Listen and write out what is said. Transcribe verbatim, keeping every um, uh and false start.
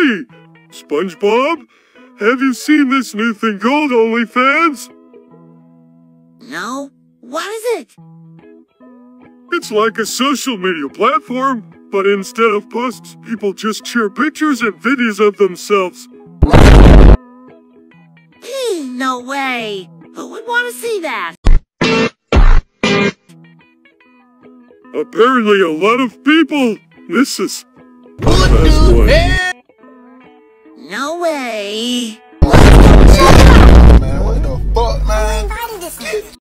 Hey! SpongeBob, have you seen this new thing called ONLYFANS? No. What is it? It's like a social media platform, but instead of posts, people just share pictures and videos of themselves. Hey, no way. Who would want to see that? Apparently a lot of people. This is What best the one. hell? No way. Man, what the fuck, man?